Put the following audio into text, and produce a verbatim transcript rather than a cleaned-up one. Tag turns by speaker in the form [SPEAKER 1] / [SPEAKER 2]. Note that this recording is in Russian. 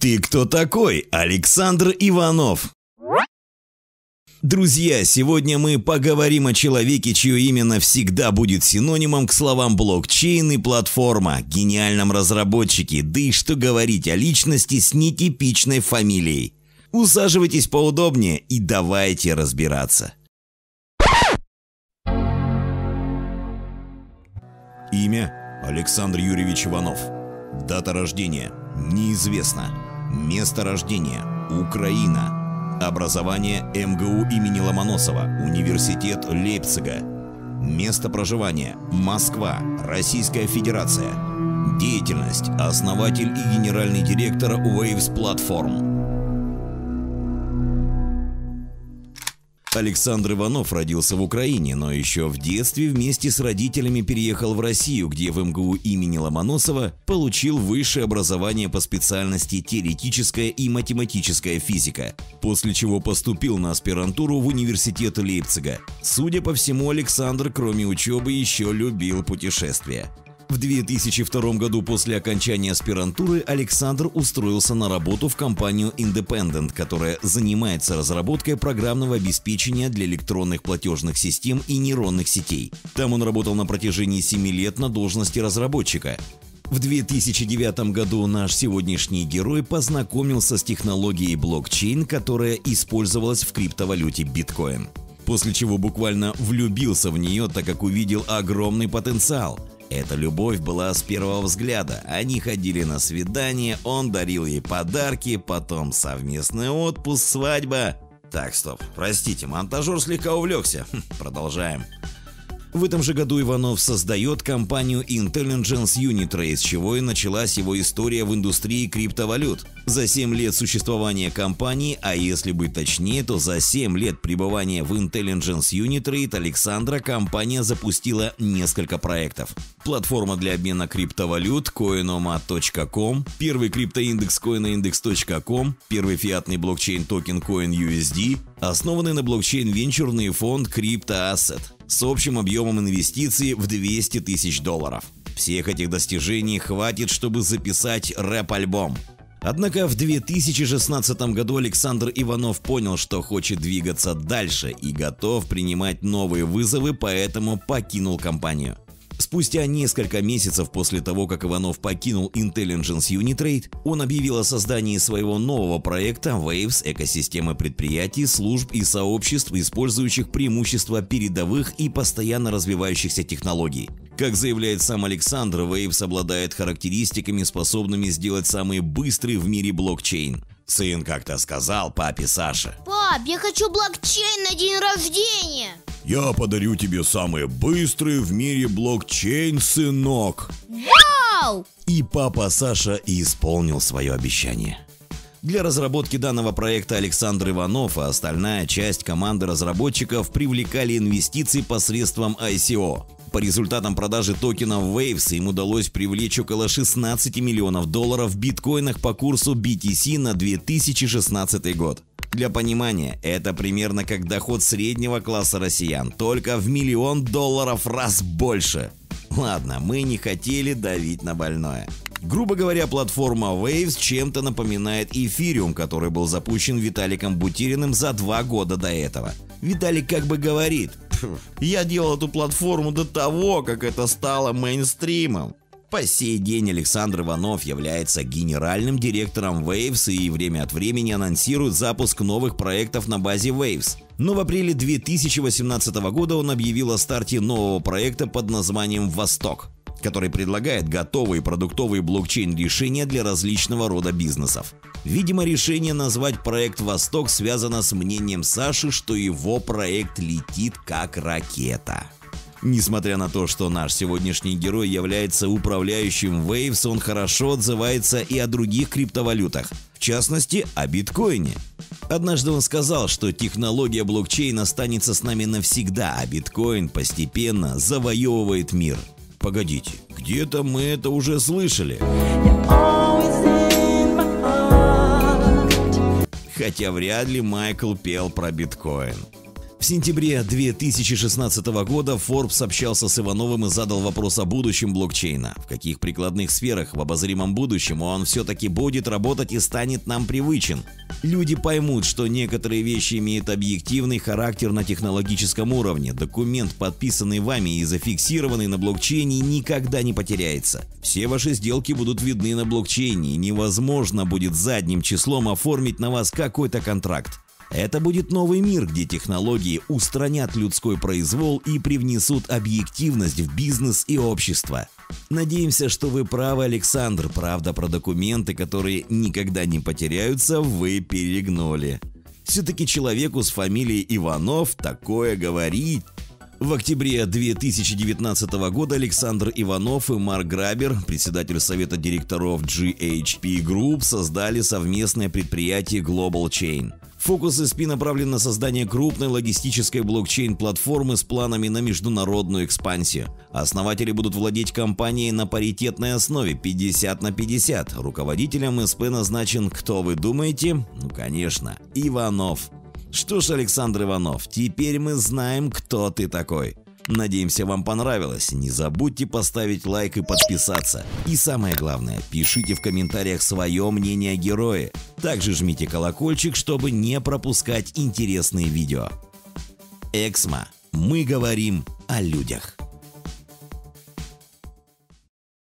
[SPEAKER 1] Ты кто такой, Александр Иванов? Друзья, сегодня мы поговорим о человеке, чье имя навсегда будет синонимом к словам блокчейн и платформа, гениальном разработчике, да и что говорить о личности с нетипичной фамилией. Усаживайтесь поудобнее и давайте разбираться. Имя – Александр Юрьевич Иванов. Дата рождения – неизвестна. Место рождения – Украина. Образование – эм гэ у имени Ломоносова, Университет Лейпцига. Место проживания – Москва, Российская Федерация. Деятельность – основатель и генеральный директор Waves Platform. Александр Иванов родился в Украине, но еще в детстве вместе с родителями переехал в Россию, где в эм гэ у имени Ломоносова получил высшее образование по специальности теоретическая и математическая физика, после чего поступил на аспирантуру в университет Лейпцига. Судя по всему, Александр, кроме учебы, еще любил путешествия. В две тысячи втором году после окончания аспирантуры Александр устроился на работу в компанию Independent, которая занимается разработкой программного обеспечения для электронных платежных систем и нейронных сетей. Там он работал на протяжении семи лет на должности разработчика. В две тысячи девятом году наш сегодняшний герой познакомился с технологией блокчейн, которая использовалась в криптовалюте биткоин. После чего буквально влюбился в нее, так как увидел огромный потенциал. Эта любовь была с первого взгляда. Они ходили на свидания, он дарил ей подарки, потом совместный отпуск, свадьба. Так, стоп, простите, монтажер слегка увлекся. Хм, продолжаем. В этом же году Иванов создает компанию Intelligence Unitrade, с чего и началась его история в индустрии криптовалют. За семь лет существования компании, а если быть точнее, то за семь лет пребывания в Intelligence Unitrade Александра компания запустила несколько проектов. Платформа для обмена криптовалют коиномат точка ком, первый криптоиндекс коиноиндекс точка ком, первый фиатный блокчейн-токен CoinUSD, основанный на блокчейн-венчурный фонд CryptoAsset с общим объемом инвестиций в двести тысяч долларов. Всех этих достижений хватит, чтобы записать рэп-альбом. Однако в две тысячи шестнадцатом году Александр Иванов понял, что хочет двигаться дальше и готов принимать новые вызовы, поэтому покинул компанию. Спустя несколько месяцев после того, как Иванов покинул Intelligence Unitrade, он объявил о создании своего нового проекта Waves – экосистемы предприятий, служб и сообществ, использующих преимущества передовых и постоянно развивающихся технологий. Как заявляет сам Александр, Waves обладает характеристиками, способными сделать самый быстрый в мире блокчейн. Сын как-то сказал папе Саше:
[SPEAKER 2] «Пап, я хочу блокчейн на день рождения!»
[SPEAKER 1] «Я подарю тебе самый быстрый в мире блокчейн, сынок!»
[SPEAKER 2] Вау!
[SPEAKER 1] И папа Саша исполнил свое обещание. Для разработки данного проекта Александр Иванов и остальная часть команды разработчиков привлекали инвестиции посредством ай си о. По результатам продажи токенов Waves им удалось привлечь около шестнадцати миллионов долларов в биткоинах по курсу би ти си на две тысячи шестнадцатый год. Для понимания, это примерно как доход среднего класса россиян, только в миллион долларов раз больше. Ладно, мы не хотели давить на больное. Грубо говоря, платформа Waves чем-то напоминает эфириум, который был запущен Виталиком Бутериным за два года до этого. Виталик как бы говорит: «Я делал эту платформу до того, как это стало мейнстримом». По сей день Александр Иванов является генеральным директором Waves и время от времени анонсирует запуск новых проектов на базе Waves. Но в апреле две тысячи восемнадцатого года он объявил о старте нового проекта под названием «Восток», который предлагает готовые продуктовые блокчейн-решения для различного рода бизнесов. Видимо, решение назвать проект «Восток» связано с мнением Саши, что его проект летит как ракета. Несмотря на то, что наш сегодняшний герой является управляющим Waves, он хорошо отзывается и о других криптовалютах, в частности, о биткоине. Однажды он сказал, что технология блокчейна останется с нами навсегда, а биткоин постепенно завоевывает мир. Погодите, где-то мы это уже слышали. Хотя вряд ли Майкл пел про биткоин. В сентябре две тысячи шестнадцатого года Forbes общался с Ивановым и задал вопрос о будущем блокчейна. В каких прикладных сферах в обозримом будущем он все-таки будет работать и станет нам привычен? Люди поймут, что некоторые вещи имеют объективный характер на технологическом уровне. Документ, подписанный вами и зафиксированный на блокчейне, никогда не потеряется. Все ваши сделки будут видны на блокчейне, и невозможно будет задним числом оформить на вас какой-то контракт. Это будет новый мир, где технологии устранят людской произвол и привнесут объективность в бизнес и общество. Надеемся, что вы правы, Александр. Правда, про документы, которые никогда не потеряются, вы перегнули. Все-таки человеку с фамилией Иванов такое говорить. В октябре две тысячи девятнадцатого года Александр Иванов и Марк Грабер, председатель совета директоров джи эйч пи Group, создали совместное предприятие Global Chain. Фокус эс пи направлен на создание крупной логистической блокчейн-платформы с планами на международную экспансию. Основатели будут владеть компанией на паритетной основе пятьдесят на пятьдесят. Руководителем эс пи назначен, кто вы думаете? Ну, конечно, Иванов. Что ж, Александр Иванов, теперь мы знаем, кто ты такой. Надеемся, вам понравилось. Не забудьте поставить лайк и подписаться. И самое главное, пишите в комментариях свое мнение о герое. Также жмите колокольчик, чтобы не пропускать интересные видео. Эксмо. Мы говорим о людях.